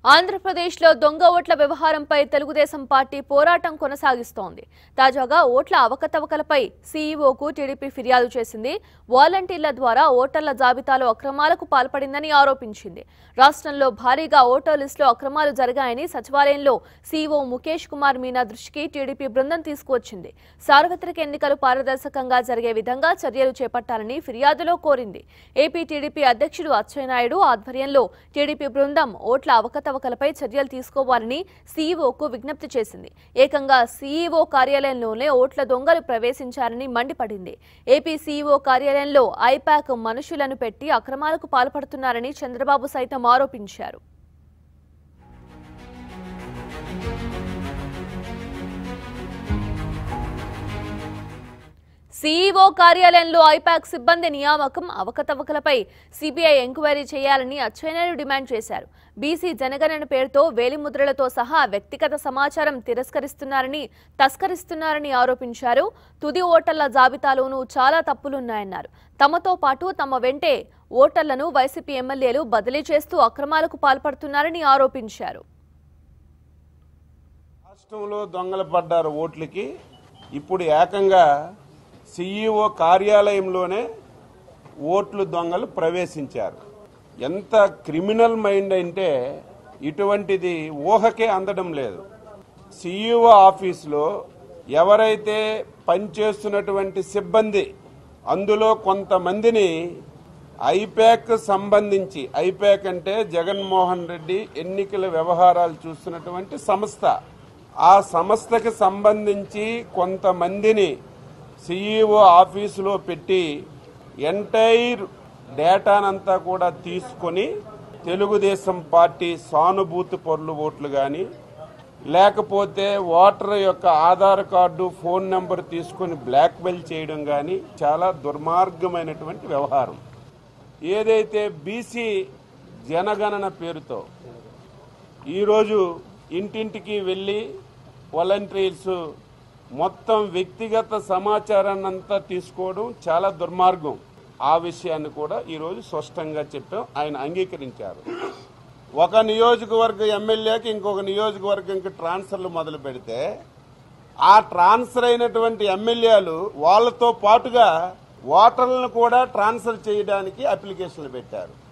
Andhra Pradesh lo donga ఓట్ల వ్యవహారంపై Telugu Desam party పోరాటం కొనసాగిస్తోంది. తాజాగా ఓట్ల అవకతవకలపై సీఈఓకు టీడీపీ ఫిర్యాదు చేసింది. వాలంటీర్ల ద్వారా ఓటర్ల జాబితాలో అక్రమాలకు పాల్పడిందని ఆరోపించింది. రాష్ట్రంలో భారీగా ఓటర్ లిస్టులో అక్రమాలు జరిగాయని సచివాలయంలో సీఈఓ ముఖేష్ కుమార్ మీనా దృష్టికి టీడీపీ బృందం తీసుకువచ్చింది. సార్వత్రిక ఎన్నికలు పారదర్శకంగా జరిగే విధంగా చర్యలు చేపట్టాలని ఫిర్యాదులో కోరింది. ఏపీ టీడీపీ అధ్యక్షుడు అచ్చం నాయుడు ఆధ్వర్యంలో టీడీపీ బృందం ఓట్ల అవకతవకలపై చర్యలు తీసుకోవాలని సీఈఓకు విజ్ఞప్తి చేసింది. ఏకంగా సీఈఓ కార్యాలయంలోనే ఓట్ల దొంగలు ప్రవేశించారని మండిపడింది. ఏపీ సీఈఓ కార్యాలయంలో ఐపాక్ మనుషులను పెట్టి అక్రమాలకు పాల్పడుతున్నారని చంద్రబాబు సైతం ఆరోపించారు. సీఈఓ కార్యాలయంలో ఐపాక్ సిబ్బంది నియామకం అవకతవకలపై సిబిఐ ఎంక్వైరీ చేయాలని అచ్చం నాయుడు డిమాండ్ చేశారు. బీసీ జనగణన పేరుతో వేలిముద్రలతో సహా వ్యక్తిగత సమాచారం తస్కరిస్తున్నారని ఆరోపించారు. తుది ఓటర్ల జాబితాలోనూ చాలా తప్పులున్నాయన్నారు. తమతో పాటు తమ వెంటే ఓటర్లను వైసీపీ ఎమ్మెల్యేలు బదిలీ చేస్తూ అక్రమాలకు పాల్పడుతున్నారని ఆరోపించారు. రాష్ట్రంలో దొంగలు పడ్డారు ఓట్లకి. ఇప్పుడు ఏకంగా సీఈఓ కార్యాలయంలోనే ఓట్లు దొంగలు ప్రవేశించారు. ఎంత క్రిమినల్ మైండ్ అంటే ఇటువంటిది ఊహకే అందడం లేదు. సీఈఓ ఆఫీసులో ఎవరైతే పనిచేస్తున్నటువంటి సిబ్బంది అందులో కొంతమందిని ఐపాక్ సంబంధించి, ఐపాక్ అంటే జగన్మోహన్ రెడ్డి ఎన్నికల వ్యవహారాలు చూస్తున్నటువంటి సంస్థ, ఆ సంస్థకి సంబంధించి కొంతమందిని సీఈఓ ఆఫీసులో పెట్టి ఎంటైర్ డేటానంతా కూడా తీసుకొని తెలుగుదేశం పార్టీ సానుభూతి పరులు ఓట్లు కానీ, లేకపోతే ఓటర్ యొక్క ఆధార్ కార్డు, ఫోన్ నెంబర్ తీసుకొని బ్లాక్మెయిల్ చేయడం కానీ చాలా దుర్మార్గమైనటువంటి వ్యవహారం. ఏదైతే బీసీ జనగణన పేరుతో ఈరోజు ఇంటింటికి వెళ్ళి వాలంటీర్స్ మొత్తం వ్యక్తిగత సమాచారాన్ని అంతా తీసుకోవడం చాలా దుర్మార్గం. ఆ విషయాన్ని కూడా ఈరోజు స్పష్టంగా చెప్పాం. ఆయన అంగీకరించారు. ఒక నియోజకవర్గ ఎమ్మెల్యేకి ఇంకొక నియోజకవర్గంకి ట్రాన్స్ఫర్లు మొదలు పెడితే ఆ ట్రాన్స్ఫర్ అయినటువంటి ఎమ్మెల్యేలు వాళ్ళతో పాటుగా ఓటర్లను కూడా ట్రాన్స్ఫర్ చేయడానికి అప్లికేషన్లు పెట్టారు.